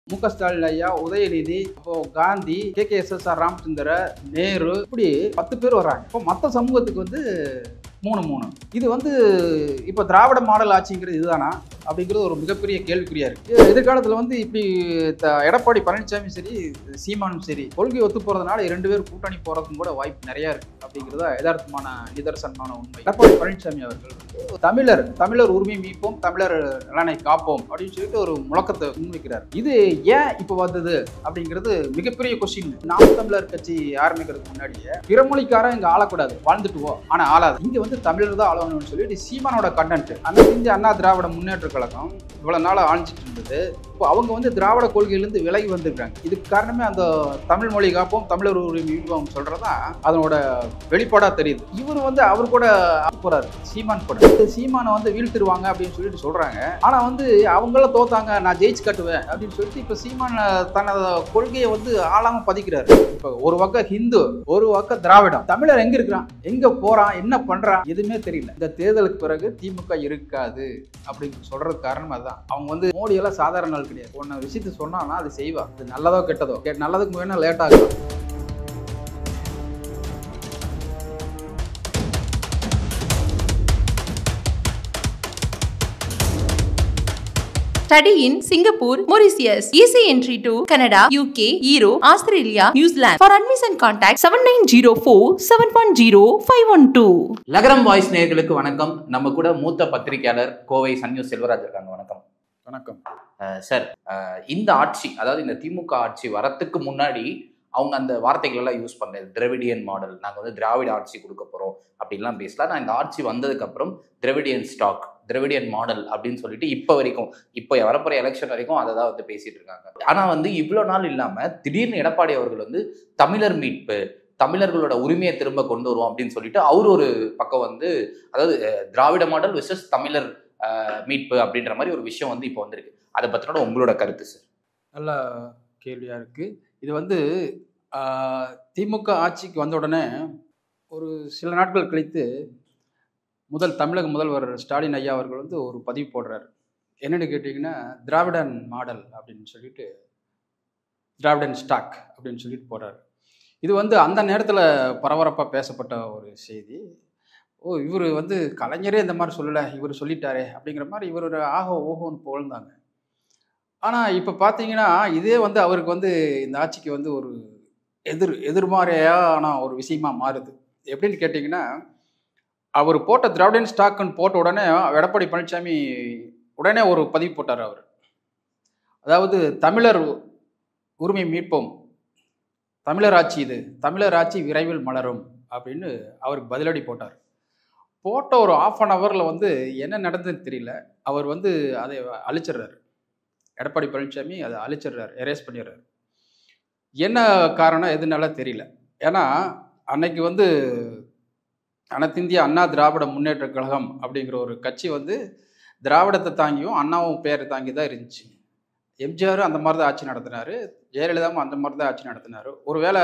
ஸ்டாலின் ஐயா, உதயநிதி, அப்போ காந்தி, KKSSR ராமச்சந்திர, நேரு, இப்படி 10 பேர் வர்றாங்க. இப்போ மற்ற சமூகத்துக்கு வந்து 3 இது வந்து இப்போ திராவிட மாடல் ஆட்சிங்கிறது இதுதானா அப்படிங்கிறது ஒரு மிகப்பெரிய கேள்விக்குறியா இருக்கு. எதிர்காலத்தில் வந்து இப்படி எடப்பாடி பழனிசாமி சரி, சீமானும் சரி, கொள்கை ஒத்து போறதுனால 2 பேர் கூட்டணி போறதுக்கும் கூட வாய்ப்பு நிறைய இருக்கு அப்படிங்கிறத யதார்த்தமான நிதர்சனமான உண்மை. எடப்பாடி பழனிசாமி அவர்கள் தமிழர் உரிமை மீட்போம், தமிழர் நலனை காப்போம் அப்படின்னு சொல்லிட்டு ஒரு முழக்கத்தை முன்வைக்கிறார். இது ஏன் இப்போ வந்தது அப்படிங்கிறது மிகப்பெரிய கொஸ்டின். நாம் தமிழர் கட்சி ஆரம்பிக்கிறதுக்கு முன்னாடியே பிறமொழிக்காரன் இங்க ஆளக்கூடாது, வாழ்ந்துட்டுவோம், ஆனா ஆளாது, இங்க வந்து தமிழர் தான் ஆளணும்னு சொல்லிட்டு சீமானோட கண்டென்ட் அன்னைக்கு இந்திய அண்ணா திராவிட முன்னேற்ற கழகம் இவ்வளவு நாள் ஆழ்ந்துட்டு இருந்தது. இப்போ அவங்க வந்து திராவிட கொள்கையிலிருந்து விலகி வந்திருக்காங்க. இதுக்கு காரணமே அந்த தமிழ் மொழி காப்போம், தமிழர் உரிமை மீட்போம் சொல்றதா அதனோட வெளிப்பாடா தெரியுது. இவர் வந்து அவர் கூட போறாரு, சீமான் கூட. சீமானை வந்து வீழ்த்திருவாங்க அப்படின்னு சொல்லிட்டு சொல்றாங்க. ஆனா வந்து அவங்கள தோத்தாங்க, நான் ஜெயிச்சு காட்டுவேன் அப்படின்னு சொல்லிட்டு இப்ப சீமான் தனது கொள்கையை வந்து ஆளாம பதிக்கிறாரு. இப்ப ஒரு பக்கம் ஹிந்து, ஒரு பக்கம் திராவிடம். தமிழர் எங்க இருக்கிறான், எங்க போறான், என்ன பண்றான், எதுவுமே தெரியல. இந்த தேர்தலுக்கு பிறகு திமுக இருக்காது அப்படின்னு சொல்றதுக்கு காரணம் அதுதான். அவங்க வந்து மோடி எல்லாம் சாதாரண நாள் கிடையாது. ஒன்ன விஷயத்தை சொன்னானா அது செய்வா. அது நல்லதோ கெட்டதோ, நல்லதுக்கு வேணா லேட் ஆகும். Study in Singapore, Mauritius. Easy entry to Canada, UK, Europe, Australia, New Zealand. For admission contact 7904-710-512. லகரம் வாய்ஸ் நேயர்களுக்கு வணக்கம். நம்ம கூட மூத்த பத்திரிகையாளர் கோவை சன் நியூஸ் செல்வராஜ் இருக்காங்க. வணக்கம். வணக்கம் சார். இந்த ஆட்சி, அதாவது இந்த திமுக ஆட்சி வரத்துக்கு முன்னாடி அவங்க அந்த வார்த்தைகள் எல்லாம் யூஸ் பண்ணது, திராவிடியன் மாடல், நாங்கள் வந்து திராவிட ஆட்சி கொடுக்க போறோம் அப்படின்லாம் பேசலாம். நான் இந்த ஆட்சி வந்ததுக்கு அப்புறம் திராவிடியன் ஸ்டாக், திராவிடியன் மாடல் அப்படின்னு சொல்லிட்டு இப்போ வரைக்கும், இப்போ வரப்போற எலெக்ஷன் வரைக்கும் அதை தான் வந்து பேசிட்டு இருக்காங்க. ஆனா வந்து இவ்வளோ நாள் இல்லாம திடீர்னு எடப்பாடி அவர்கள் வந்து தமிழர் மீட்பு, தமிழர்களோட உரிமையை திரும்ப கொண்டு வருவோம் அப்படின்னு சொல்லிட்டு அவர் ஒரு பக்கம் வந்து, அதாவது திராவிட மாடல் விசஸ் தமிழர் மீட்பு அப்படின்ற மாதிரி ஒரு விஷயம் வந்து இப்போ வந்திருக்கு. அதை பத்தினோட உங்களோட கருத்து சார்? நல்ல கேள்வியா இருக்கு. இது வந்து திமுக ஆட்சிக்கு வந்த உடனே ஒரு சில நாட்கள் கழித்து தமிழக முதல்வர் ஸ்டாலின் ஐயா அவர்கள் வந்து ஒரு பதிவு போடுறாரு. என்னென்னு கேட்டிங்கன்னா, திராவிடன் மாடல் அப்படின்னு சொல்லிட்டு, திராவிடன் ஸ்டாக் அப்படின்னு சொல்லிட்டு போடுறாரு. இது வந்து அந்த நேரத்தில் பரபரப்பாக பேசப்பட்ட ஒரு செய்தி. இவர் வந்து கலைஞரே இந்த மாதிரி சொல்லலை, இவர் சொல்லிட்டாரே அப்படிங்கிற மாதிரி இவர் ஒரு ஓஹோன்னு புகழ்ந்தாங்க. ஆனால் இப்போ பார்த்தீங்கன்னா இதே வந்து அவருக்கு வந்து இந்த ஆட்சிக்கு வந்து ஒரு எதிர்மாறையான ஒரு விஷயமா மாறுது. எப்படின்னு கேட்டிங்கன்னா, அவர் போட்ட திராவிடன் ஸ்டாக்குன்னு போட்ட உடனே எடப்பாடி பழனிசாமி உடனே ஒரு பதிவு போட்டார். அவர் அதாவது தமிழர் உரிமை மீட்போம், தமிழர் ஆட்சி, இது தமிழர் ஆட்சி விரைவில் மலரும் அப்படின்னு அவருக்கு பதிலடி போட்டார். போட்ட ஒரு 1/2 ஹவரில் வந்து என்ன நடந்ததுன்னு தெரியல, அவர் வந்து அதை அழிச்சிடுறாரு. எடப்பாடி பழனிசாமி அதை அழிச்சிடுறாரு, எரேஸ் பண்ணிடுறாரு. என்ன காரணம் எதுனால தெரியல. ஏன்னா அன்னைக்கு வந்து அனைத்திந்திய அண்ணா திராவிட முன்னேற்ற கழகம் அப்படிங்கிற ஒரு கட்சி வந்து திராவிடத்தை தாங்கியும் அண்ணாவும் பேரை தாங்கி தான் இருந்துச்சு. எம்ஜிஆரும் அந்த மாதிரி தான் ஆட்சி நடத்தினார், ஜெயலலிதாவும் அந்த மாதிரி தான் ஆட்சி நடத்தினார். ஒருவேளை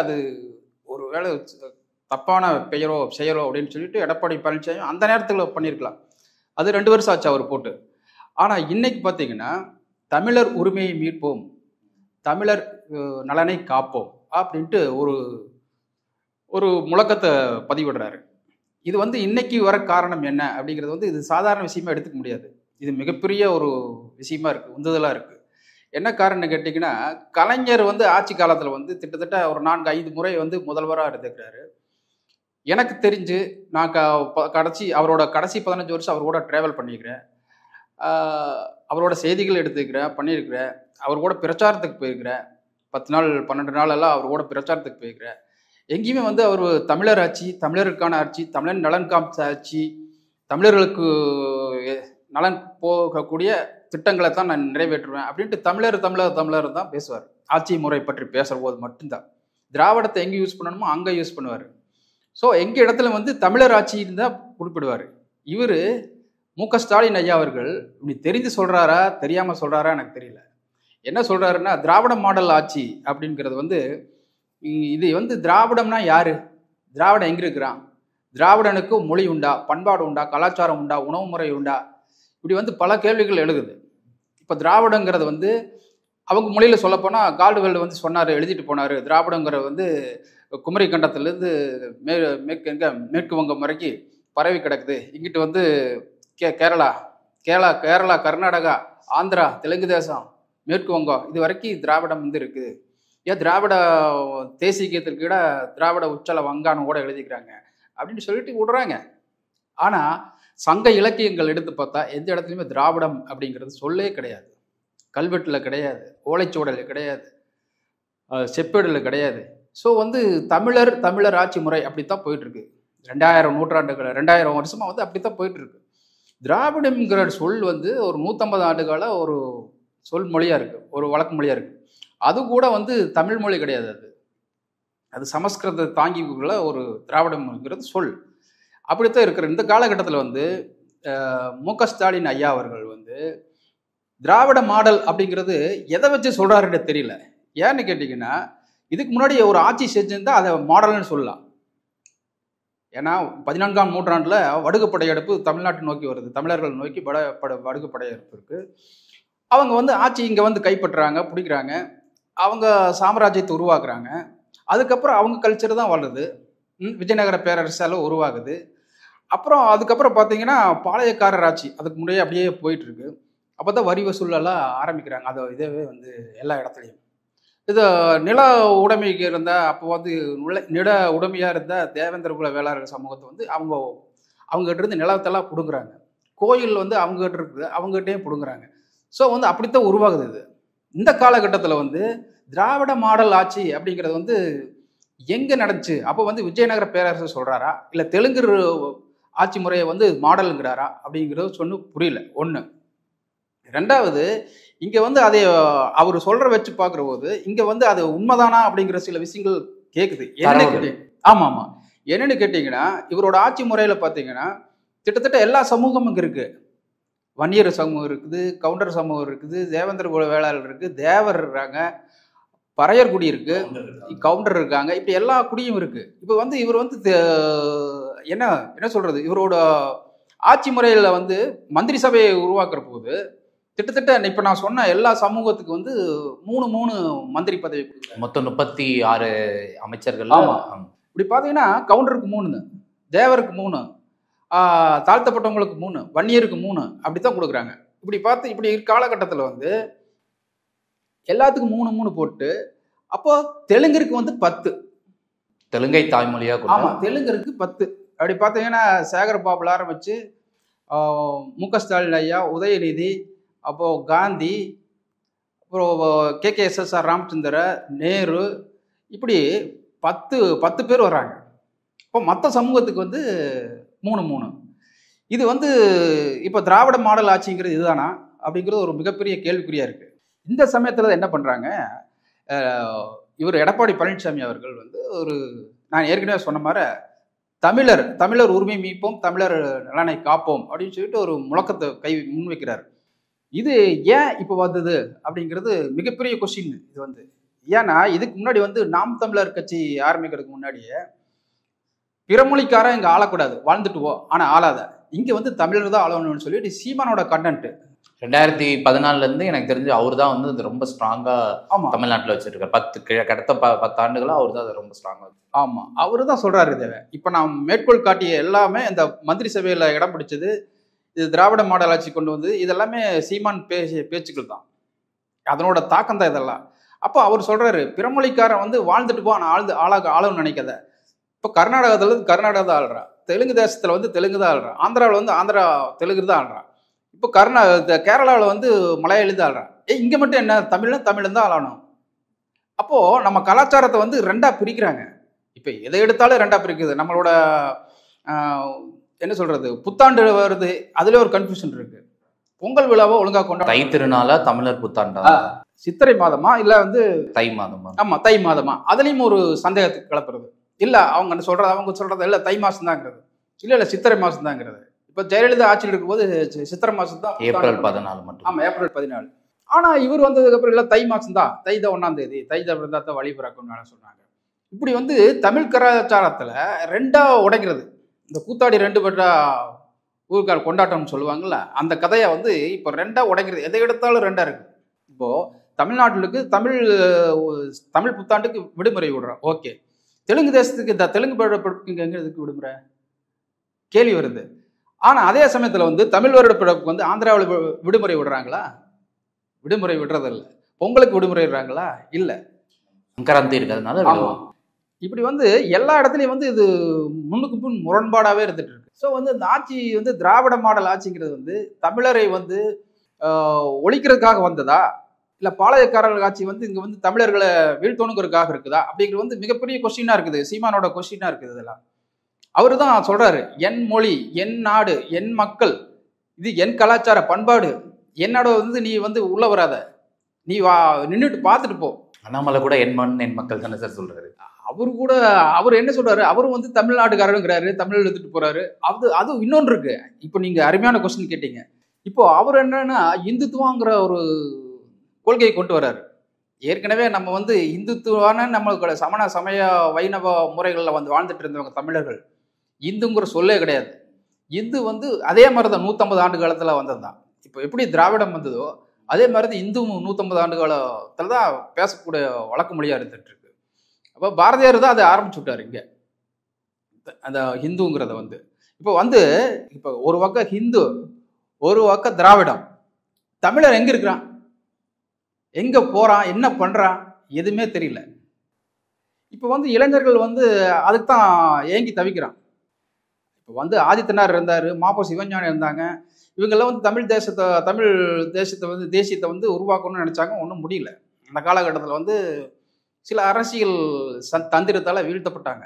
தப்பான பெயரோ செயலோ அப்படின்னு சொல்லிட்டு எடப்பாடி பழனிசாமி அந்த நேரத்தில் பண்ணியிருக்கலாம். அது 2 வருஷம் ஆச்சு அவர் போட்டு. ஆனால் இன்னைக்கு பார்த்தீங்கன்னா, தமிழர் உரிமையை மீட்போம், தமிழர் நலனை காப்போம் அப்படின்ட்டு ஒரு முழக்கத்தை பதிவிடுறாரு. இது வந்து இன்னைக்கு வர காரணம் என்ன அப்படிங்கிறது வந்து இது சாதாரண விஷயமா எடுத்துக்க முடியாது. இது மிகப்பெரிய ஒரு விஷயமா இருக்கு, உந்துதலாக இருக்கு. என்ன காரணம்னு கேட்டிங்கன்னா, கலைஞர் வந்து ஆட்சி காலத்தில் வந்து கிட்டத்தட்ட ஒரு 4-5 முறை வந்து முதல்வராக இருந்துக்கிறாரு. எனக்கு தெரிஞ்சு நான் அவரோட கடைசி 15 வருஷம் அவரோட ட்ராவல் பண்ணியிருக்கிறேன், அவரோட செய்திகள் பண்ணியிருக்கிறேன், அவர் கூட பிரச்சாரத்துக்கு போயிருக்கிறேன். 10 நாள் 12 நாள் எல்லாம் அவர் கூட பிரச்சாரத்துக்கு போயிருக்கிறேன். எங்கேயுமே வந்து அவர் தமிழர் ஆட்சி, தமிழருக்கான ஆட்சி, தமிழர் நலன் காமிச்ச ஆட்சி, தமிழர்களுக்கு நலன் போகக்கூடிய திட்டங்களை தான் நான் நிறைவேற்றுவேன் அப்படின்ட்டு தமிழர் தான் பேசுவார். ஆட்சி முறை பற்றி பேசுகிற போது மட்டும்தான் திராவிடத்தை எங்கே யூஸ் பண்ணணுமோ அங்கே யூஸ் பண்ணுவார். ஸோ எங்கள் இடத்துல வந்து தமிழர் ஆட்சின்னு தான் குறிப்பிடுவார். இவர் ஸ்டாலின் ஐயா அவர்கள் இப்படி தெரிஞ்சு சொல்கிறாரா தெரியாமல் சொல்கிறாரா எனக்கு தெரியல. என்ன சொல்கிறாருன்னா, திராவிட மாடல் ஆட்சி அப்படிங்கிறது வந்து, இது வந்து திராவிடம்னா யாரு, திராவிடம் எங்கே இருக்கிறான், திராவிடனுக்கு மொழி உண்டா, பண்பாடு உண்டா, கலாச்சாரம் உண்டா, உணவு முறை உண்டா, இப்படி வந்து பல கேள்விகள் எழுகுது. இப்போ திராவிடங்கிறது வந்து அவங்க மொழியில் சொல்லப்போனால் கால்டுவெல் வந்து சொன்னார், எழுதிட்டு போனார், திராவிடங்கிற வந்து குமரி கண்டத்துலேருந்து மேற்கு வங்கம் வரைக்கும் பரவி கிடக்குது. இங்கிட்டு வந்து கேரளா, கர்நாடகா, ஆந்திரா, தெலுங்கு தேசம், மேற்கு வங்கம் இது வரைக்கும் திராவிடம் வந்து இருக்குது. ஏன் திராவிட தேசியத்திற்கு கூட திராவிட உச்சல வங்கானம் கூட எழுதிக்கிறாங்க அப்படின்னு சொல்லிட்டு விடுறாங்க. ஆனால் சங்க இலக்கியங்கள் எடுத்து பார்த்தா எந்த இடத்துலையுமே திராவிடம் அப்படிங்கிறது சொல்லே கிடையாது. கல்வெட்டில் கிடையாது, ஓலைச்சுவடில் கிடையாது, செப்பேடில் கிடையாது. ஸோ வந்து தமிழர் ஆட்சி முறை அப்படித்தான் போயிட்டுருக்கு. 2000 வருஷமாக வந்து அப்படித்தான் போயிட்டுருக்கு. திராவிடம்ங்கிற சொல் வந்து ஒரு 150 ஆண்டுகால ஒரு சொல் மொழியாக இருக்குது, ஒரு வழக்கு மொழியாக இருக்குது. அது கூட வந்து தமிழ் மொழி கிடையாது. அது சமஸ்கிருத தாங்கிக்குள்ள ஒரு திராவிடம்ங்கிறது சொல். அப்படித்தான் இருக்கிற இந்த காலகட்டத்தில் வந்து மு.க. ஸ்டாலின் ஐயா அவர்கள் வந்து திராவிட மாடல் அப்படிங்கிறது எதை வச்சு சொல்கிறாருன்னு தெரியல. ஏன்னு கேட்டிங்கன்னா, இதுக்கு முன்னாடி ஒரு ஆட்சி செஞ்சிருந்தா அதை மாடல்னு சொல்லலாம். ஏன்னா 14ஆம் நூற்றாண்டில் வடுகு படையெடுப்பு தமிழ்நாட்டை நோக்கி வருது, தமிழர்கள் நோக்கி வடுகு படையெடுப்பு இருக்குது. அவங்க வந்து ஆட்சி இங்கே வந்து கைப்பற்றுறாங்க, பிடிக்கிறாங்க, அவங்க சாம்ராஜ்யத்தை உருவாக்குறாங்க. அதுக்கப்புறம் அவங்க கல்ச்சர் தான் வளருது, விஜயநகர பேரரசால உருவாகுது. அதுக்கப்புறம் பார்த்தீங்கன்னா பாளையக்காரர் ஆட்சி அதுக்கு முன்னாடியே அப்படியே போயிட்டுருக்கு. அப்போ தான் வரி வசூலெல்லாம் ஆரம்பிக்கிறாங்க. அது இதவே வந்து எல்லா இடத்துலையும் இது நில உடைமைக்கு இருந்த அப்போ வந்து நில உடைமையாக இருந்த தேவேந்திர குல வேளாளர் சமூகத்தை வந்து அவங்ககிட்ட இருந்து நிலத்தெல்லாம் பிடுங்குறாங்க. கோயில் வந்து அவங்ககிட்ட இருக்குது, அவங்ககிட்டையும் பிடுங்குறாங்க. ஸோ வந்து அப்படித்தான் உருவாகுது. இது இந்த காலகட்டத்தில் வந்து திராவிட மாடல் ஆட்சி அப்படிங்கிறது வந்து எங்கே நடந்துச்சு? அப்போ வந்து விஜயநகர பேரரசு சொல்கிறாரா, இல்லை தெலுங்கு ஆட்சி முறையை வந்து மாடலுங்கிறாரா அப்படிங்கிறது சொன்னு புரியல. ஒன்று. ரெண்டாவது, இங்கே வந்து அதை அவர் சொல்கிற வச்சு பார்க்குற போது இங்கே வந்து அது உண்மைதானா அப்படிங்கிற சில விஷயங்கள் கேட்குது. ஆமாம். என்னன்னு கேட்டிங்கன்னா, இவரோட ஆட்சி முறையில் பார்த்தீங்கன்னா கிட்டத்தட்ட எல்லா சமூகமும் இங்கே இருக்குது. வன்னியர் சமூகம் இருக்குது, கவுண்டர் சமூகம் இருக்குது, தேவேந்திர குல வேளாளர் இருக்குது, தேவர் இருக்காங்க, பறையர் குடி இருக்குது, கவுண்டர் இருக்காங்க, இப்படி எல்லா குடியும் இருக்குது. இப்போ வந்து இவர் வந்து என்ன சொல்கிறது, இவரோட ஆட்சி முறையில் வந்து மந்திரி சபையை உருவாக்குற போது கிட்டத்தட்ட இப்போ நான் சொன்ன எல்லா சமூகத்துக்கு வந்து 3 மந்திரி பதவி கொடுக்குறாங்க. மொத்தம் 36 அமைச்சர்கள். ஆமாம். இப்படி பார்த்தீங்கன்னா கவுண்டருக்கு 3, தேவருக்கு 3, தாழ்த்தப்பட்டவங்களுக்கு 3, வன்னியருக்கு 3 அப்படித்தான் கொடுக்குறாங்க. இப்படி காலகட்டத்தில் வந்து எல்லாத்துக்கும் 3 போட்டு, அப்போ தெலுங்கருக்கு வந்து 10, தெலுங்கை தாய்மொழியாக. ஆமாம், தெலுங்கருக்கு 10. அப்படி பார்த்தீங்கன்னா சேகர் பாபுல ஆரம்பிச்சு மு.க. ஸ்டாலின் ஐயா, உதயநிதி, அப்போது காந்தி, அப்புறம் KKSSR ராமச்சந்திர, நேரு, இப்படி 10 பேர் வர்றாங்க. இப்போ மற்ற சமூகத்துக்கு வந்து 3. இது வந்து இப்போ திராவிட மாடல் ஆட்சிங்கிறது இதுதானா அப்படிங்கிறது ஒரு மிகப்பெரிய கேள்விக்குறியாக இருக்குது. இந்த சமயத்தில் என்ன பண்ணுறாங்க, இவர் எடப்பாடி பழனிசாமி அவர்கள் வந்து நான் ஏற்கனவே சொன்ன மாதிரி தமிழர் உரிமை மீட்போம், தமிழர் நலனை காப்போம் அப்படின்னு சொல்லிட்டு ஒரு முழக்கத்தை முன்வைக்கிறார். இது ஏன் இப்போ வந்தது அப்படிங்கிறது மிகப்பெரிய கொஸ்டின். இது வந்து ஏன்னா இதுக்கு முன்னாடி வந்து நாம் தமிழர் கட்சி ஆரம்பிக்கிறதுக்கு முன்னாடியே பிறமொழிக்காரன் இங்கே ஆளக்கூடாது, வாழ்ந்துட்டுவோ ஆனால் ஆளாத, இங்கே வந்து தமிழர் தான் ஆளணும்னு சொல்லிட்டு சீமானோட கண்டென்ட் 2014 எனக்கு தெரிஞ்சு அவர் தான் வந்து ரொம்ப ஸ்ட்ராங்கா தமிழ்நாட்டில் வச்சிருக்காரு. கடந்த 10 ஆண்டுகளா அவர் தான் ரொம்ப ஸ்ட்ராங்கா. ஆமாம், அவரு தான் சொல்றாரு. இதை இப்போ நான் மேற்கோள் காட்டிய எல்லாமே இந்த மந்திரி சபையில் இடம் பிடிச்சது, இது திராவிட மாடல் ஆட்சி கொண்டு வந்து இதெல்லாமே சீமான் பேச்சுக்கள் தான், அதனோட தாக்கம் தான் இதெல்லாம். அப்போ அவர் சொல்றாரு, பிறமொழிக்காரன் வந்து வாழ்ந்துட்டு போ, ஆனால் ஆளணும்னு நினைக்காத. இப்போ கர்நாடகத்தில் கர்நாடகா தான் ஆள்றான், தெலுங்கு தேசத்தில் வந்து தெலுங்கு தான் ஆள்றான், ஆந்திராவில் வந்து ஆந்திரா தெலுங்கு தான் ஆள்றான், இப்போ கேரளாவில் வந்து மலையாளி தான் ஆள்றான். இங்கே மட்டும் என்ன தமிழ் தான் ஆளணும். அப்போது நம்ம கலாச்சாரத்தை வந்து 2ஆ பிரிக்கிறாங்க. இப்போ எதை எடுத்தாலும் 2ஆ பிரிக்குது. நம்மளோட என்ன சொல்றது, புத்தாண்டு வருது, அதுல ஒரு கன்ஃபியூஷன் இருக்கு. பொங்கல் விழாவை ஒழுங்கா கொண்டாட, தை திருநாளா தமிழர் புத்தாண்டா, சித்திரை மாதமா இல்ல வந்து தை மாதமா? ஆமா, தை மாதமா, அதுலயும் ஒரு சந்தேகத்துக்கு கிளப்புறது. இல்ல அவங்க சொல்றது இல்ல தை மாசம் தாங்கிறது, இல்ல சித்திரை மாசம் தாங்கிறது. இப்ப ஜெயலலிதா ஆட்சியில் இருக்கும்போது சித்திரை மாசம் தான், ஏப்ரல் 14 மட்டும். ஆமா, ஏப்ரல் 14. ஆனா இவர் வந்ததுக்கு அப்புறம் இல்ல தை மாசம் தான், தை தான் 1ஆம் தேதி, தை தான் வழி பிறக்கும்னு சொன்னாங்க. இப்படி வந்து தமிழ் கலாச்சாரத்துல 2ஆ உடைக்கிறது. இந்த கூத்தாடி 2 பெற்றா ஊருக்கார் கொண்டாட்டம்னு சொல்லுவாங்கல்ல, அந்த கதையை வந்து இப்போ 2ஆ உடைக்கிறது. எதை எடுத்தாலும் 2ஆ இருக்கு. இப்போ தமிழ்நாட்டுக்கு தமிழ் புத்தாண்டுக்கு விடுமுறை விடுறோம், ஓகே. தெலுங்கு தேசத்துக்கு தெலுங்கு பிறப்புக்கு எங்க இதுக்கு விடுமுறை கேள்வி வருது. ஆனா அதே சமயத்துல வந்து தமிழ் வருட பிறப்புக்கு வந்து ஆந்திராவில் விடுமுறை விடுறாங்களா? விடுமுறை விடுறதில்ல. பொங்கலுக்கு விடுமுறை விடுறாங்களா? இல்ல. சங்கராந்தி இருக்கிறதுனால விடுவோம். இப்படி வந்து எல்லா இடத்துலையும் வந்து இது முன்னுக்கு முன் முரண்பாடாவே இருந்துட்டு இருக்கு. ஸோ வந்து இந்த ஆட்சி வந்து திராவிட மாடல் ஆட்சிங்கிறது வந்து தமிழரை வந்து ஒழிக்கிறதுக்காக வந்ததா, இல்ல பாளையக்காரர்கள் ஆட்சி வந்து இங்க வந்து தமிழர்களை வீழ்த்தணுங்கிறதுக்காக இருக்குதா அப்படிங்கிறது வந்து மிகப்பெரிய கொஸ்டினா இருக்குது. சீமானோட கொஸ்டினா இருக்குது. இதெல்லாம் அவரு தான் சொல்றாரு, என் மொழி, என் நாடு, என் மக்கள், இது என் கலாச்சார பண்பாடு, என்னோட வந்து நீ வந்து உள்ள வராத, நீ நின்றுட்டு பார்த்துட்டு போ. அண்ணாமலை கூட என் மண் என் மக்கள் தானே சார் சொல்றாரு. அவர் என்ன சொல்றாரு, அவரும் வந்து தமிழ்நாட்டுக்காரருங்கிறாரு, தமிழ் எடுத்துட்டு போறாரு. அது இன்னொன்று இருக்கு. இப்போ நீங்க அருமையான கொஸ்டின் கேட்டீங்க. இப்போ அவர் என்னன்னா இந்துத்துவங்கிற ஒரு கொள்கையை கொண்டு வர்றாரு. ஏற்கனவே நம்ம வந்து இந்துத்துவான நம்மளுக்கு சமண சமய வைணவ முறைகளில் வந்து வாழ்ந்துட்டு இருந்தவங்க தமிழர்கள். இந்துங்கிற சொல்லே கிடையாது. இந்து வந்து அதே மாதிரி தான் 150 ஆண்டு காலத்தில் வந்தது தான். இப்போ எப்படி திராவிடம் வந்ததோ அதே மாதிரி தான் இந்து 150 ஆண்டு காலத்தில் தான் பேசக்கூடிய வழக்கு மொழியாக இருந்துட்டு இருக்கு. அப்போ பாரதியார் தான் அதை ஆரம்பிச்சு விட்டார் இங்கே, அந்த ஹிந்துங்கிறத வந்து. இப்போ ஒரு பக்கம் ஹிந்து, ஒரு பக்கம் திராவிடம். தமிழர் எங்க இருக்கிறான், எங்க போறான், என்ன பண்றான், எதுவுமே தெரியல. இப்போ வந்து இளைஞர்கள் வந்து அதுக்கு தான் ஏங்கி தவிக்கிறான். இப்போ வந்து ஆதித்தனார் இருந்தார், மாப்போ சிவஞானி இருந்தாங்க. இவங்கெல்லாம் வந்து தமிழ் தேசத்தை வந்து தேசியத்தை வந்து உருவாக்கணும்னு நினைச்சாங்க, ஒன்றும் முடியல. அந்த காலகட்டத்தில் வந்து சில அரசியல் தந்திரத்தால் வீழ்த்தப்பட்டாங்க.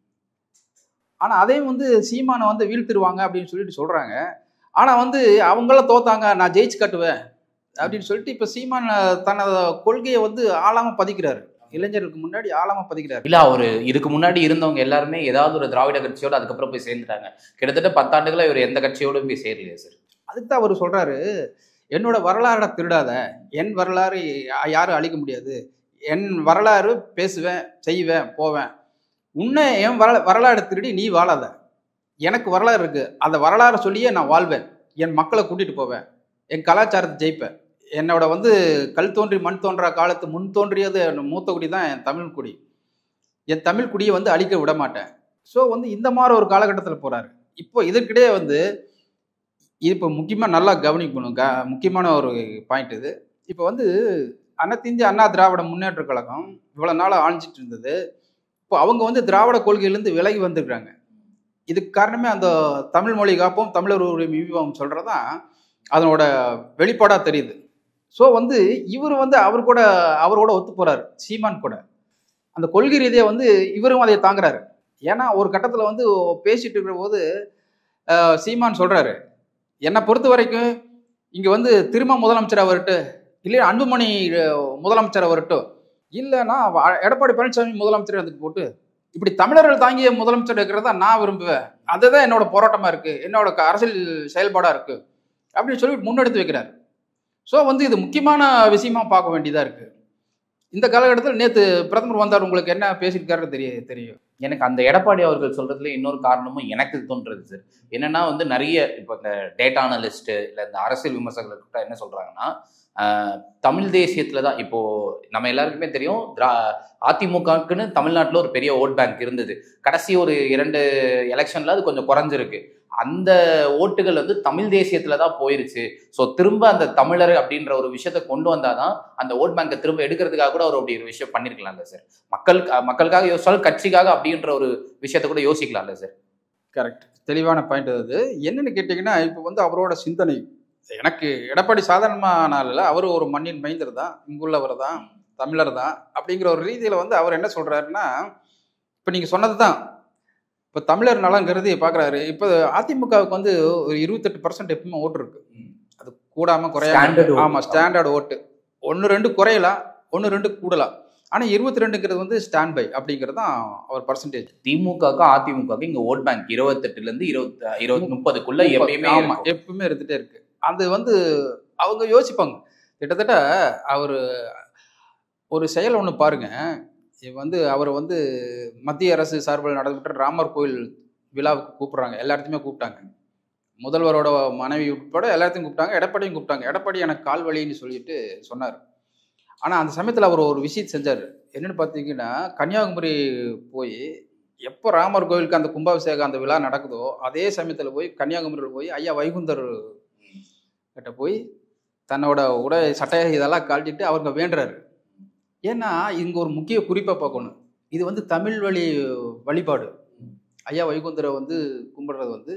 ஆனால் அதையும் வந்து சீமானை வந்து வீழ்த்திடுவாங்க அப்படின்னு சொல்லிட்டு சொல்றாங்க. ஆனால் வந்து அவங்களாம் தோத்தாங்க, நான் ஜெயிச்சு காட்டுவேன் அப்படின்னு சொல்லிட்டு இப்போ சீமான் தனது கொள்கையை வந்து ஆழமா பதிக்கிறாரு, இளைஞர்களுக்கு முன்னாடி ஆழமா பதிக்கிறாரு. இல்ல, அவரு இதுக்கு முன்னாடி இருந்தவங்க எல்லாருமே ஏதாவது ஒரு திராவிட கட்சியோட அதுக்கப்புறம் போய் சேர்ந்துட்டாங்க. கிட்டத்தட்ட 10 ஆண்டுகளா இவர் எந்த கட்சியோடும் போய் சேரலையே சார். அதுக்கு தான் அவர் சொல்றாரு, என்னோட வரலாறை திருடாத, என் வரலாறு யாரும் அழிக்க முடியாது, என் வரலாறு பேசுவேன், செய்வேன், போவேன். உன்னை என் வரலாறு திருடி நீ வாழாத, எனக்கு வரலாறு இருக்கு, அந்த வரலாறு சொல்லியே நான் வாழ்வேன், என் மக்களை கூட்டிட்டு போவேன், என் கலாச்சாரத்தை ஜெயிப்பேன். என்னோட வந்து கல் தோன்றி மண் தோன்றா காலத்து முன் தோன்றியது மூத்த குடி தான் என் தமிழ் குடி, என் தமிழ் குடியை வந்து அழிக்க விட மாட்டேன். ஸோ வந்து இந்த மாதிரி ஒரு காலகட்டத்தில் போறாரு. இப்போ இதற்கிடையே வந்து இப்போ முக்கியமாக நல்லா கவனிக்கணும், முக்கியமான ஒரு பாயிண்ட் இது. இப்போ வந்து அனைத்திந்திய அண்ணா திராவிட முன்னேற்ற கழகம் இவ்வளோ நாளாக ஆழ்ச்சிட்டு இருந்தது. இப்போ அவங்க வந்து திராவிட கொள்கையிலேருந்து விலகி வந்துருக்குறாங்க. இதுக்கு காரணமே அந்த தமிழ் மொழி காப்போம், தமிழர் உரிமை மீட்போம் சொல்கிறதான் அதனோட வெளிப்பாடாக தெரியுது. ஸோ வந்து இவர் வந்து அவரோட ஒத்து போகிறாரு, சீமான் கூட. அந்த கொள்கை ரீதியாக வந்து இவரும் அதை தாங்குறாரு. ஏன்னா ஒரு கட்டத்தில் வந்து பேசிட்டு இருக்கிற போது சீமான் சொல்கிறாரு, என்னை பொறுத்த வரைக்கும் இங்கே வந்து திரும்ப முதலமைச்சராக வரட்டும், இல்லையா அன்புமணி முதலமைச்சராக வரட்டும், இல்லைன்னா எடப்பாடி பழனிசாமி முதலமைச்சர் அதுக்கு போட்டு இப்படி தமிழர்கள் தாங்கிய முதலமைச்சர் இருக்கிறதா நான் விரும்புவேன், அதுதான் என்னோட போராட்டமாக இருக்குது, என்னோட அரசியல் செயல்பாடாக இருக்குது அப்படின்னு சொல்லி முன்னெடுத்து வைக்கிறார். ஸோ வந்து இது முக்கியமான விஷயமா பார்க்க வேண்டியதாக இருக்குது. இந்த காலகட்டத்தில் நேற்று பிரதமர் வந்தார், உங்களுக்கு என்ன பேசியிருக்காருன்னு தெரியும். எனக்கு அந்த எடப்பாடி அவர்கள் சொல்றதுல இன்னொரு காரணமும் எனக்கு தோன்றது சார். என்னன்னா வந்து நிறைய இப்போ இந்த டேட்டா அனலிஸ்ட் இல்லை இந்த அரசியல் விமர்சகர்கள் என்ன சொல்றாங்கன்னா, தமிழ் தேசியத்துல தான் இப்போ நம்ம எல்லாருக்குமே தெரியும், அதிமுகக்குன்னு தமிழ்நாட்டில் ஒரு பெரிய ஓட் பேங்க் இருந்தது. கடைசி ஒரு 2 எலெக்ஷன்ல அது கொஞ்சம் குறைஞ்சிருக்கு. அந்த ஓட்டுகள் வந்து தமிழ் தேசியத்துல தான் போயிருச்சு. ஸோ திரும்ப அந்த தமிழர் அப்படின்ற ஒரு விஷயத்த கொண்டு வந்தாதான் அந்த ஓட் பேங்கை திரும்ப எடுக்கிறதுக்காக கூட அவர் அப்படி ஒரு விஷயம் பண்ணிருக்கலாம்ல சார். மக்களுக்காக யோசிச்சாலும் கட்சிக்காக அப்படின்ற ஒரு விஷயத்த கூட யோசிக்கலாம்ல சார். கரெக்ட், தெளிவான பாயிண்ட். அது என்னன்னு கேட்டீங்கன்னா, இப்போ வந்து அவரோட சிந்தனை, எனக்கு எடப்பாடி சாதாரணமான அவர் ஒரு மண்ணின் மைந்தர் தான், இங்குள்ளவர் தான், தமிழர் தான் அப்படிங்கிற ஒரு ரீதியில் வந்து அவர் என்ன சொல்றாருன்னா, இப்போ நீங்க சொன்னது தான், இப்போ தமிழர் நலங்கிறது பார்க்குறாரு. இப்போ அதிமுகவுக்கு வந்து ஒரு 28% எப்பவுமே ஓட்டு இருக்கு, அது கூடாமல் குறையாம. ஆமாம், ஸ்டாண்டர்ட் ஓட்டு 1-2 குறையலாம், 1-2 கூடலாம். ஆனால் 22ங்கிறது வந்து ஸ்டாண்ட் பை அப்படிங்கிறது தான் அவர் பர்சன்டேஜ். திமுகவுக்கு அதிமுகவுக்கு இங்கே ஓட் பேங்க் 28லேருந்து 30க்குள்ள எப்பவுமே இருந்துகிட்டே இருக்கு. அது வந்து அவங்க யோசிப்பாங்க. கிட்டத்தட்ட அவர் ஒரு செயல் ஒன்று பாருங்க, வந்து அவர் வந்து மத்திய அரசு சார்பில் நடந்துகிட்ட ராமர் கோயில் விழாவுக்கு கூப்பிட்றாங்க, எல்லாத்தையுமே கூப்பிட்டாங்க, முதல்வரோட மனைவி உட்பட எல்லாத்தையும் கூப்பிட்டாங்க, எடப்பாடியும் கூப்பிட்டாங்க. எடப்பாடி எனக்கு கால் வலின்னு சொல்லிட்டு சொன்னார். ஆனால் அந்த சமயத்தில் அவர் ஒரு விஷயம் செஞ்சார். என்னென்னு பார்த்தீங்கன்னா, கன்னியாகுமரி போய் எப்போ ராமர் கோவிலுக்கு அந்த கும்பாபிஷேகம் அந்த விழா நடக்குதோ அதே சமயத்தில் போய் கன்னியாகுமரியில் போய் ஐயா வைகுந்தர் கிட்ட போய் தன்னோட உடை சட்டை இதெல்லாம் கழட்டிட்டு அவங்க வேண்டுறாரு. ஏன்னா இங்கே ஒரு முக்கிய குறிப்பாக பார்க்கணும், இது வந்து தமிழ் வழி வழிபாடு. ஐயா வைகுந்தரை வந்து கும்பிடுறது வந்து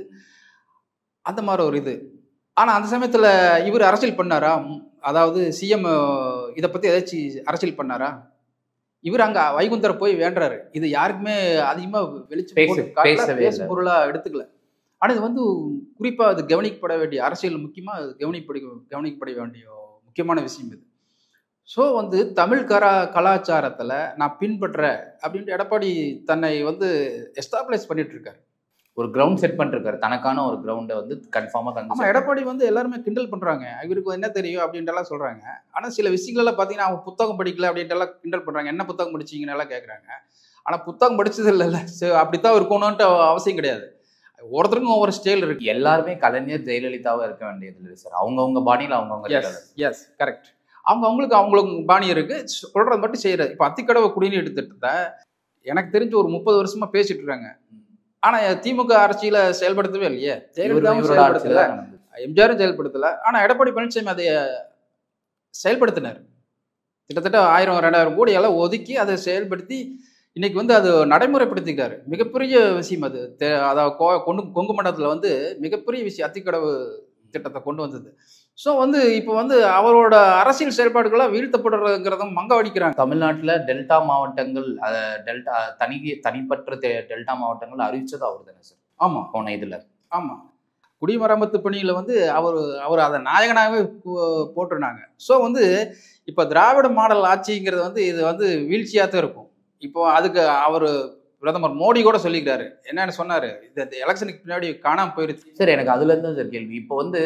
அந்த மாதிரி ஒரு இது. ஆனால் அந்த சமயத்தில் இவர் அரசியல் பண்ணாரா? அதாவது சிஎம் இதை பற்றி ஏதாச்சும் அரசியல் பண்ணாரா? இவர் அங்கே வைகுந்தரை போய் வேண்டுறாரு. இது யாருக்குமே அதிகமாக வெளிச்சம் பேசு பொருளாக எடுத்துக்கல. ஆனால் இது வந்து குறிப்பாக அது கவனிக்கப்பட வேண்டிய அரசியல் முக்கியமாக அது கவனிக்கப்பட வேண்டிய முக்கியமான விஷயம் இது. ஸோ வந்து தமிழ் கலாச்சாரத்தில் நான் பின்பற்றுறேன் அப்படின்ட்டு எடப்பாடி தன்னை வந்து எஸ்டாப்ளிஷ் பண்ணிட்டு இருக்காரு. ஒரு கிரவுண்ட் செட் பண்ணிருக்காரு, தனக்கான ஒரு கிரவுண்டை வந்து கன்ஃபார்மாக. ஆமாம், எடப்பாடி வந்து எல்லாருமே கிண்டல் பண்ணுறாங்க, இவருக்கு என்ன தெரியும் அப்படின்ட்டுலாம் சொல்கிறாங்க. ஆனால் சில விஷயங்கள்லாம் பார்த்தீங்கன்னா அவங்க புத்தகம் படிக்கல அப்படின்ட்டுலாம் கிண்டல் பண்ணுறாங்க. என்ன புத்தகம் படிச்சிங்கன்னு எல்லாம் கேட்குறாங்க. ஆனால் புத்தகம் படிச்சது இல்லைல்ல, அப்படித்தான் இருக்கணும்ன்ட்டு அவசியம் கிடையாது. ஒவ்வொருத்தருக்கும் ஒவ்வொரு ஸ்டைல் இருக்கு. எல்லாருமே கலைஞர் ஜெயலலிதாவாக இருக்க வேண்டியது இல்லை சார். அவங்கவுங்க பாணியில் அவங்கவுங்க. Yes correct. அவங்களுக்கு பாணி இருக்கு, சொல்றது மட்டும் செய்யறது. இப்போ அத்திக்கடவு குடிநீர் திட்டத்தை எனக்கு தெரிஞ்சு ஒரு 30 வருஷமா பேசிட்டு இருக்காங்க. ஆனா திமுக அரசியல செயல்படுத்தவே இல்லையே. ஜெயலலிதாவும் செயல்படுத்தல, எம்ஜிஆரும் செயல்படுத்தல. ஆனா எடப்பாடி பழனிசாமி அதை செயல்படுத்தினார். கிட்டத்தட்ட 1000-2000 கோடி எல்லாம் ஒதுக்கி அதை செயல்படுத்தி இன்னைக்கு வந்து அது நடைமுறைப்படுத்திக்கிறாரு. மிகப்பெரிய விஷயம் அது. அதாவது கொங்கு மண்டலத்தில் வந்து மிகப்பெரிய விஷயம் அத்திக்கடவு திட்டத்தை கொண்டு வந்தது. ஸோ வந்து இப்போ வந்து அவரோட அரசியல் செயல்பாடுகளாக வீழ்த்தப்படுறதுங்கிறதும் மங்க அடிக்கிறாங்க. தமிழ்நாட்டில் டெல்டா மாவட்டங்கள், டெல்டா தனிப்பட்ட டெல்டா மாவட்டங்கள் அறிவிச்சது அவர் தானே சார்? ஆமாம், போன இதில். ஆமாம், குடிமராமத்து பணியில் வந்து அவர் அதை நாயகனாகவே போட்டிருந்தாங்க. ஸோ வந்து இப்போ திராவிட மாடல் ஆட்சிங்கிறது வந்து இது வந்து வீழ்ச்சியாக தான் இருக்கும். இப்போ அதுக்கு அவர் பிரதமர் மோடி கூட சொல்லிக்கிறாரு. என்னன்னு சொன்னாரு, இந்த எலெக்ஷனுக்கு பின்னாடி காணாமல் போயிருச்சு. சார் எனக்கு அதுல இருந்து சார் கேள்வி. இப்போ வந்து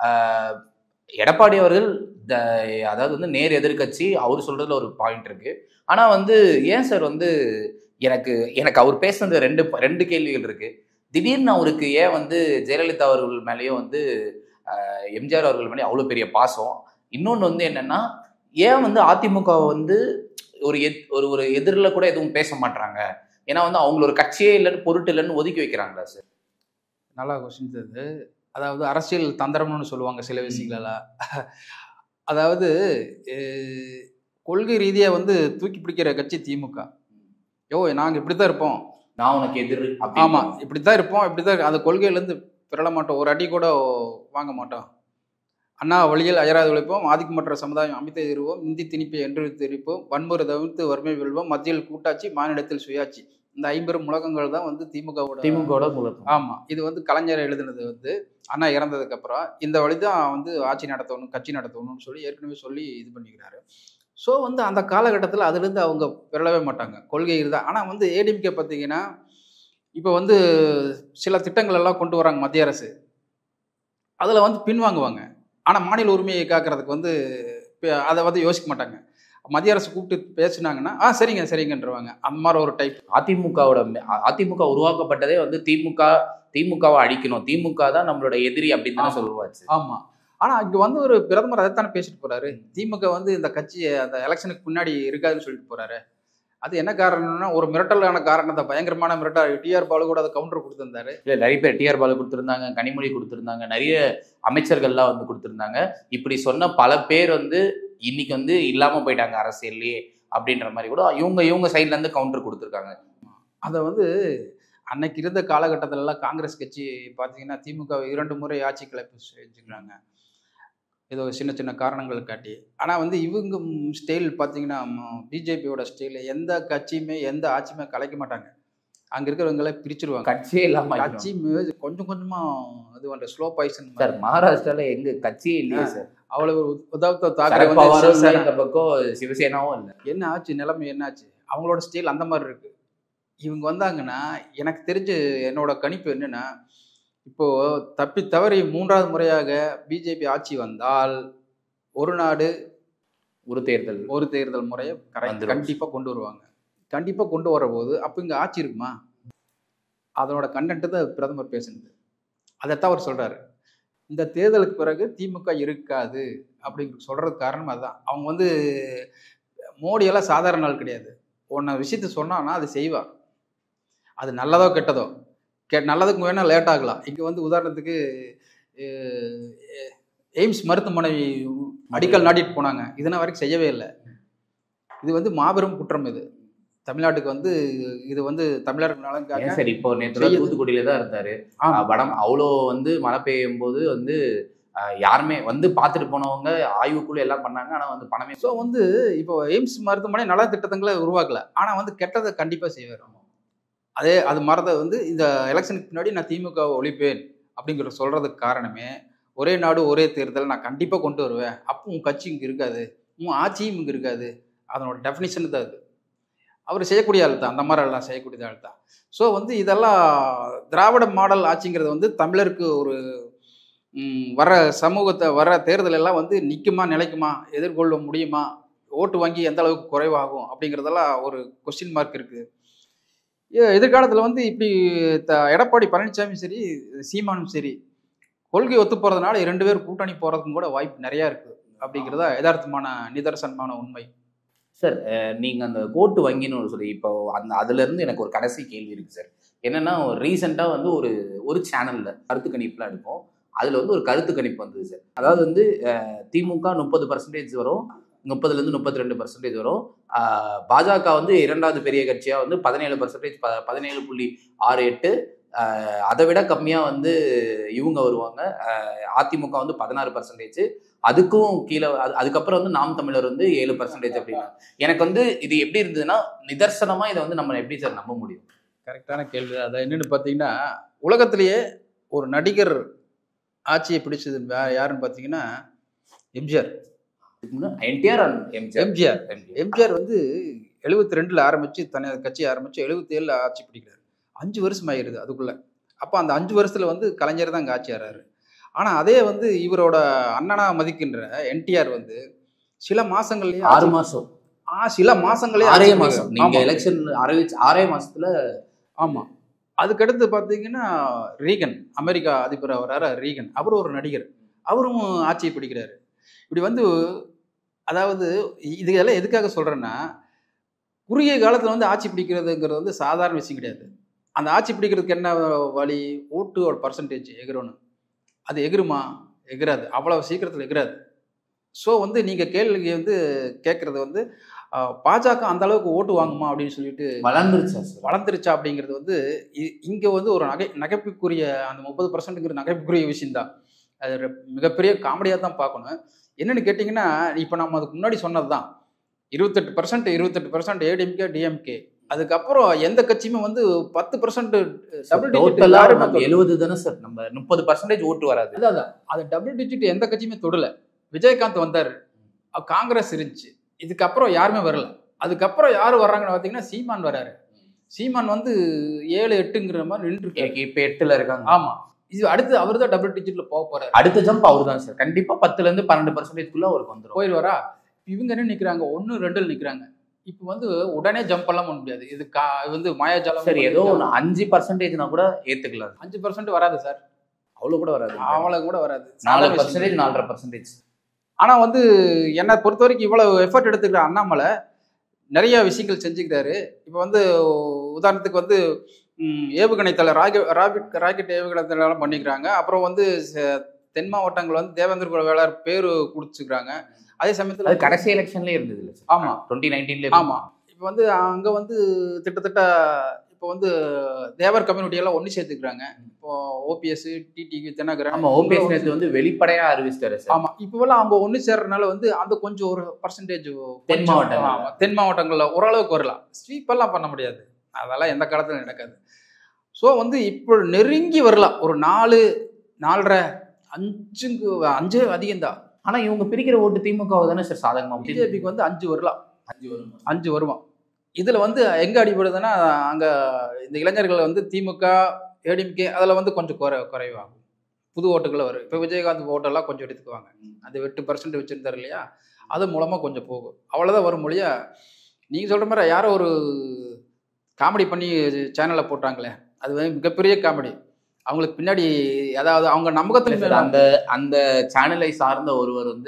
எடப்பாடி அவர்கள் அதாவது வந்து நேர் எதிர்கட்சி, அவர் சொல்றதுல ஒரு பாயிண்ட் இருக்கு. ஆனா வந்து ஏன் சார் வந்து எனக்கு அவர் பேசுனது ரெண்டு கேள்விகள் இருக்கு. திடீர்னு அவருக்கு ஏன் வந்து ஜெயலலிதா அவர்கள் மேலேயும் வந்து எம்ஜிஆர் அவர்கள் மேலேயும் அவ்வளோ பெரிய பாசம்? இன்னொன்று வந்து என்னன்னா, ஏன் வந்து அதிமுக வந்து ஒரு எதிரில் கூட எதுவும் பேச மாட்டாங்க? ஏன்னா வந்து அவங்கள ஒரு கட்சியே இல்லைன்னு பொருட்டு இல்லைன்னு ஒதுக்கி வைக்கிறாங்களா சார்? நல்லா கொஸ்டின் இது. அதாவது அரசியல் தந்திரம்னு சொல்லுவாங்க சில விஷயங்களெல்லாம். அதாவது கொள்கை ரீதியாக வந்து தூக்கி பிடிக்கிற கட்சி திமுக. நாங்கள் இப்படி தான் இருப்போம், நான் உனக்கு எதிர், ஆமாம் இப்படி தான் இருப்போம், இப்படி தான் அந்த கொள்கையிலேருந்து பிறள மாட்டோம், ஒரு அடி கூட வாங்க மாட்டோம், அண்ணா வழியில் அயராது உழைப்போம், ஆதிக்கமற்ற சமுதாயம் அமைத்து தருவோம், இந்தி திணிப்பை என்று தெரிவிப்போம், வன்முறை தவிர்த்து வறுமை வெல்வோம், மத்தியில் கூட்டாட்சி மாநிலத்தில் சுயாட்சி. இந்த 50 முழக்கங்கள் தான் வந்து திமுகவோட முழக்கம். ஆமாம், இது வந்து கலைஞர் எழுதுனது. வந்து அண்ணா இறந்ததுக்கு அப்புறம் இந்த வழி தான் வந்து ஆட்சி நடத்தணும், கட்சி நடத்தணும்னு சொல்லி ஏற்கனவே சொல்லி இது பண்ணிக்கிறாரு. ஸோ வந்து அந்த காலகட்டத்தில் அதுலேருந்து அவங்க பெறவே மாட்டாங்க, கொள்கை தான். ஆனால் வந்து ஏடிஎம்கே பார்த்தீங்கன்னா இப்போ வந்து சில திட்டங்கள் எல்லாம் கொண்டு வராங்க மத்திய அரசு, அதில் வந்து பின்வாங்குவாங்க. ஆனால் மாநில உரிமையை காக்கிறதுக்கு வந்து அதை வந்து யோசிக்க மாட்டாங்க. மத்திய அரசு கூப்பிட்டு பேசுனாங்கன்னா சரிங்கன்றவாங்க. அந்த மாதிரி ஒரு டைப். அதிமுக உருவாக்கப்பட்டதே வந்து திமுகவை அழிக்கணும், திமுக தான் நம்மளோட எதிரி அப்படின்னு தான் சொல்லுவாச்சு. ஆமாம். ஆனால் இங்கே வந்து ஒரு பிரதமர் அதைத்தானே பேசிட்டு போறாரு. திமுக வந்து இந்த கட்சியை அந்த எலெக்ஷனுக்கு முன்னாடி இருக்காதுன்னு சொல்லிட்டு போறாரு. அது என்ன காரணம்னா ஒரு மிரட்டலான காரணத்தை, பயங்கரமான மிரட்டல். டிஆர் பாலு கூட அதை கவுண்டர் கொடுத்துருந்தாரு. இல்லை, நிறைய பேர் டிஆர் பாலு கொடுத்துருந்தாங்க, கனிமொழி கொடுத்துருந்தாங்க, நிறைய அமைச்சர்கள்லாம் வந்து கொடுத்துருந்தாங்க. இப்படி சொன்ன பல பேர் வந்து இன்னைக்கு வந்து இல்லாமல் போயிட்டாங்க அரசியல்லையே அப்படின்ற மாதிரி கூட இவங்க சைட்லேருந்து கவுண்டர் கொடுத்துருக்காங்க. அதை வந்து அன்னைக்கு இருந்த காலகட்டத்திலலாம் காங்கிரஸ் கட்சி பார்த்தீங்கன்னா திமுக 2 முறை ஆட்சி கலைப்பு செஞ்சுக்கிறாங்க, ஏதோ சின்ன சின்ன காரணங்கள் காட்டி. ஆனால் வந்து இவங்க ஸ்டைல் பார்த்தீங்கன்னா பிஜேபியோட ஸ்டைல், எந்த கட்சியுமே எந்த ஆட்சியுமே கலைக்க மாட்டாங்க. அங்கே இருக்கிறவங்கள பிரிச்சுருவாங்க. கட்சியே இல்லாமல் கட்சி கொஞ்சம் கொஞ்சமாக இது பண்ணுற ஸ்லோ பாய்சன். சார் மகாராஷ்டிராவில் எங்க கட்சியே இல்லையா சார்? அவ்வளோ ஒரு உத்தவ் தாக்கரே இந்த பக்கம் சிவசேனாவும் இல்லை. என்ன ஆச்சு, நிலைமை என்னாச்சு? அவங்களோட ஸ்டைல் அந்த மாதிரி இருக்கு. இவங்க வந்தாங்கன்னா எனக்கு தெரிஞ்சு என்னோட கணிப்பு என்னன்னா, இப்போ தப்பி தவறி 3வது முறையாக பிஜேபி ஆட்சி வந்தால் ஒரு நாடு ஒரு தேர்தல் முறையை கண்டிப்பாக கொண்டு வருவாங்க. கண்டிப்பாக கொண்டு வர போது அப்போ இங்கே ஆட்சி இருக்குமா? அதனோட கண்டென்ட்டு தான் பிரதமர் பேசுனது. அதைத்தான் அவர் சொல்றாரு, இந்த தேர்தலுக்கு பிறகு திமுக இருக்காது அப்படிங்கிற சொல்கிறதுக்கு காரணம் அதுதான். அவங்க வந்து மோடியெல்லாம் சாதாரண ஆள் கிடையாது. ஒன்று விஷயத்த சொன்னான்னா அது செய்வார். அது நல்லதோ கெட்டதோ, நல்லதுக்கு வேணால் லேட் ஆகலாம். இங்கே வந்து உதாரணத்துக்கு எய்ம்ஸ் மருத்துவமனை அடிக்கல் நாட்டிட்டு போனாங்க, இதனால் வரைக்கும் செய்யவே இல்லை. இது வந்து மாபெரும் குற்றம். இது தமிழ்நாட்டுக்கு வந்து இது வந்து தமிழர்கள் நலனுக்காக. சரி, இப்போ நேற்று தூத்துக்குடியில தான் இருந்தாரு. வடம் அவ்வளோ வந்து மழை பெய்யும் போது வந்து யாருமே வந்து பார்த்துட்டு போனவங்க ஆய்வுக்குள்ள எல்லாம் பண்ணாங்க. ஆனால் வந்து பணமே. ஸோ வந்து இப்போ எய்ம்ஸ் மருத்துவமனை நல திட்டங்களை உருவாக்கல, ஆனால் வந்து கெட்டதை கண்டிப்பாக செய்வார். அது மறத வந்து இந்த எலெக்ஷனுக்கு பின்னாடி நான் திமுகவை ஒழிப்பேன் அப்படிங்கிற சொல்றதுக்கு காரணமே, ஒரே நாடு ஒரே தேர்தல் நான் கண்டிப்பாக கொண்டு வருவேன், அப்போ உன் கட்சி இங்கே இருக்காது, உன் ஆட்சியும் இங்கே இருக்காது. அதனோட டெஃபினிஷன் தான் அது. அவர் செய்யக்கூடிய ஆள் தான், அந்த மாதிரி எல்லாம் செய்யக்கூடிய ஆள் தான். ஸோ வந்து இதெல்லாம் திராவிட மாடல் ஆட்சிங்கிறது வந்து தமிழருக்கு ஒரு வர சமூகத்தை வர தேர்தல் எல்லாம் வந்து நிற்குமா, நிலைக்குமா, எதிர்கொள்ள முடியுமா, ஓட்டு வாங்கி எந்த அளவுக்கு குறைவாகும் அப்படிங்கிறதெல்லாம் ஒரு கொஸ்டின் மார்க் இருக்குது. எதிர்காலத்தில் வந்து இப்படி எடப்பாடி பழனிசாமி சரி, சீமானும் சரி, கொள்கை ஒத்து போகிறதுனால 2 பேர் கூட்டணி போகிறதுக்கும் கூட வாய்ப்பு நிறையா இருக்குது அப்படிங்கிறதா யதார்த்தமான நிதர்சனமான உண்மை. சார், நீங்கள் அந்த கோட்டு வங்கின்னு ஒரு சொல்லி இப்போ அதுலேருந்து எனக்கு ஒரு கடைசி கேள்வி இருக்குது சார். என்னென்னா, ரீசெண்டாக வந்து ஒரு சேனலில் கருத்து கணிப்புலாம் எடுப்போம். அதில் வந்து ஒரு கருத்து கணிப்பு வந்தது சார். அதாவது வந்து திமுக 30% வரும், 30லேருந்து 32% வரும். பாஜக வந்து 2வது பெரிய கட்சியாக வந்து 17%, 17.68. அதை விட கம்மியாக வந்து இவங்க வருவாங்க. அதிமுக வந்து 16%, அதுக்கும் கீழே. அதுக்கப்புறம் வந்து நாம் தமிழர் வந்து 7% அப்படின்னா, எனக்கு வந்து இது எப்படி இருந்ததுன்னா, நிதர்சனமாக இதை வந்து நம்ம எப்படி சார் நம்ப முடியும்? கரெக்டான கேள்வி. அதை என்னென்னு பார்த்தீங்கன்னா, உலகத்திலேயே ஒரு நடிகர் ஆட்சியை பிடிச்சது யாருன்னு பார்த்தீங்கன்னா எம்ஜிஆர். எம்ஜிஆர் வந்து 72ல் ஆரம்பித்து தனது கட்சி ஆரம்பித்து 77ல் ஆட்சி பிடிக்கிறார். 5 வருஷம் ஆகிடுது அதுக்குள்ளே. அப்போ அந்த 5 வருஷத்தில் வந்து கலைஞர் தான் அங்கே ஆட்சி ஆறாரு. ஆனால் அதே வந்து இவரோட அண்ணனா மதிக்கின்ற என்டிஆர் வந்து சில மாதங்கள்லேயே 6 மாதம் சில மாதங்களே 6 மாதம் நீங்கள் எலெக்ஷன் அறிவிச்சு 6 மாதத்தில். ஆமாம். அதுக்கடுத்து பார்த்தீங்கன்னா ரீகன், அமெரிக்கா அதிபர் வர்றாரு ரீகன், அவரும் ஒரு நடிகர், அவரும் ஆட்சியை பிடிக்கிறாரு. இப்படி வந்து அதாவது இதெல்லாம் எதுக்காக சொல்கிறேன்னா, குறுகிய காலத்தில் வந்து ஆட்சி பிடிக்கிறதுங்கிறது வந்து சாதாரண விஷயம் கிடையாது. அந்த ஆட்சி பிடிக்கிறதுக்கு என்ன வழி? ஓட்டோட பர்சன்டேஜ் எகிறணும். அது எகிருமா? எகிராது, அவ்வளோ சீக்கிரத்தில் எகிராது. ஸோ வந்து நீங்கள் கேள்வி வந்து கேட்குறது வந்து பாஜக அந்த அளவுக்கு ஓட்டு வாங்குமா அப்படின்னு சொல்லிட்டு வளர்ந்துருச்சா அப்படிங்கிறது வந்து இங்கே வந்து ஒரு நகைப்புக்குரிய அந்த 30%ங்கிற நகைப்புக்குரிய விஷயம்தான். அது மிகப்பெரிய காமெடியாக தான் பார்க்கணும். என்னென்னு கேட்டிங்கன்னா, இப்போ நம்ம அதுக்கு முன்னாடி சொன்னது தான் 28% ஏடிஎம்கே டிஎம்கே. அதுக்கப்புறம் எந்த கட்சியுமே வந்து 10% டபுள் டிஜிட் 70 தானே சார், நம்ம 30% ஓட்டு வராது. அதான் அது டபுள் டிஜிட் எந்த கட்சியுமே தொடலை. விஜயகாந்த் வந்தார், காங்கிரஸ் இருந்துச்சு, இதுக்கப்புறம் யாருமே வரல. அதுக்கப்புறம் யார் வர்றாங்கன்னு பார்த்தீங்கன்னா சீமான் வர்றாரு. சீமான் வந்து 7-8ங்கிற மாதிரி நின்றுருக்கு. இப்போ 8ல் இருக்காங்க. ஆமாம். இது அடுத்து அவர் தான் டபுள் டிஜிட்ல போக போறாரு. அடுத்த ஜம்ப் அவர் தான் சார். கண்டிப்பாக 10லேருந்து 12% அவருக்கு வந்துடும், போயிடுவாரா. இவங்க என்ன நிற்கிறாங்க, 1, 2ல் நிற்கிறாங்க. இப்போ வந்து உடனே ஜம்ப் எல்லாம் பண்ண முடியாது. இது வந்து மாயாஜாலம். சரி, ஏதோ 5%னா கூட ஏற்றுக்கலாம். 5% வராது சார், அவ்வளோ கூட வராது. அவ்வளோ கூட வராது. 4%, 4.5%. ஆனால் வந்து என்னை பொறுத்த வரைக்கும் இவ்வளோ எஃபர்ட் எடுத்துக்கிற அண்ணாமலை நிறைய விஷயங்கள் செஞ்சுக்கிறாரு. இப்போ வந்து உதாரணத்துக்கு வந்து ஏவுகணை தலை ராக்கெட் ஏவுகணை தலைலாம் பண்ணிக்கிறாங்க. அப்புறம் வந்து தென் மாவட்டங்கள் வந்து தேவேந்திர குல வேளார் பேர் கொடுத்துக்கிறாங்க. அதே சமயத்தில் கடைசி எலெக்ஷன்லேயே இருந்தது இல்லை? ஆமாம், 2019. ஆமாம். இப்போ வந்து அங்கே வந்து கிட்டத்தட்ட இப்போ வந்து தேவர் கம்யூனிட்டியெல்லாம் ஒன்று சேர்த்துக்கிறாங்க. இப்போ ஓபிஎஸ், டிடிவி தினகரன். ஆமாம், ஓபிஎஸ் நேற்று வந்து வெளிப்படையாக அறிவிச்சிட்டாரு சார். ஆமாம், இப்போவெல்லாம் அவங்க ஒன்று சேர்றதுனால வந்து அந்த கொஞ்சம் ஒரு பர்சன்டேஜ் தென் மாவட்டங்களில் ஓரளவுக்கு வரலாம். ஸ்வீப்பெல்லாம் பண்ண முடியாது, அதெல்லாம் எந்த காலத்தில் நடக்காது. ஸோ வந்து இப்போ நெருங்கி வரலாம், ஒரு 4, 4.5, 5 அதிகம்தான். ஆனால் இவங்க பிரிக்கிற ஓட்டு திமுக தானே சார் சாதகமாக? பிஜேபிக்கு வந்து 5 வரலாம், 5 வருவான். இதில் வந்து எங்கே அடிபடுதுன்னா, அங்கே இந்த இளைஞர்கள் வந்து திமுக ஏடிஎம்கே அதில் வந்து கொஞ்சம் குறைவாகும், புது ஓட்டுகளை வரும். இப்போ விஜயகாந்த் ஓட்டெல்லாம் கொஞ்சம் எடுத்துக்குவாங்க, அந்த 8% வச்சுருந்தார் இல்லையா, அது மூலமாக கொஞ்சம் போகும், அவ்வளோதான் வரும் மொழியா. நீங்கள் சொல்கிற மாதிரி யாரோ ஒரு காமெடி பண்ணி சேனலில் போட்டாங்களே, அது வந்து மிகப்பெரிய காமெடி. அவங்களுக்கு பின்னாடி அதாவது அவங்க நம்பகத்தில் அந்த சேனலை சார்ந்த ஒருவர் வந்து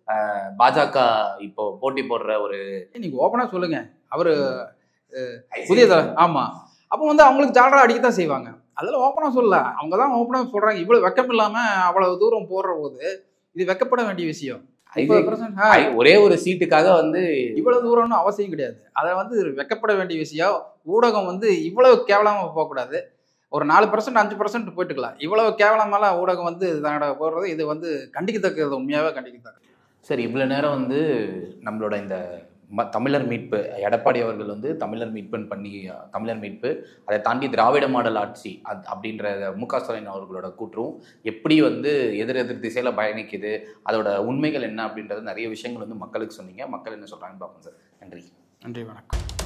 பாஜக இப்போ போட்டி போடுற ஒரு நீங்க ஓப்பனா சொல்லுங்க. அவரு புதிய ஆமா. அப்போ வந்து அவங்களுக்கு ஜாலரா அடிக்கத்தான் செய்வாங்க. அதெல்லாம் ஓப்பனா சொல்லல. அவங்க தான் ஓப்பனா சொல்றாங்க. இவ்வளவு வெக்கம் இல்லாம அவ்வளவு தூரம் போடுற போது இது வெக்கப்பட வேண்டிய விஷயம். ஒரே ஒரு சீட்டுக்காக வந்து இவ்வளவு தூரம்னு அவசியம் கிடையாது. அதை வந்து வெக்கப்பட வேண்டிய விஷயம். ஊடகம் வந்து இவ்வளவு கேவலமா போகக்கூடாது. ஒரு 4% 5% போயிட்டுக்கலாம். இவ்வளவு கேவலமாலாம் ஊடகம் வந்து தன்னோட போடுறது இது வந்து கண்டிக்கத்தக்கது, உண்மையாவே கண்டிக்கத்தக்கது. சரி, இவ்வளவு நேரம் வந்து நம்மளோட இந்த தமிழர் மீட்பு, எடப்பாடி அவர்கள் வந்து தமிழர் மீட்புன்னு பண்ணி தமிழர் மீட்பு, அதை தாண்டி திராவிட மாடல் ஆட்சி அப்படின்ற மு.க. ஸ்டாலின் அவர்களோட கூற்றும் எப்படி வந்து எதிர் திசையில பயணிக்குது, அதோட உண்மைகள் என்ன அப்படின்றது நிறைய விஷயங்கள் வந்து மக்களுக்கு சொன்னீங்க. மக்கள் என்ன சொல்றாங்கன்னு பார்ப்போம் சார். நன்றி. நன்றி, வணக்கம்.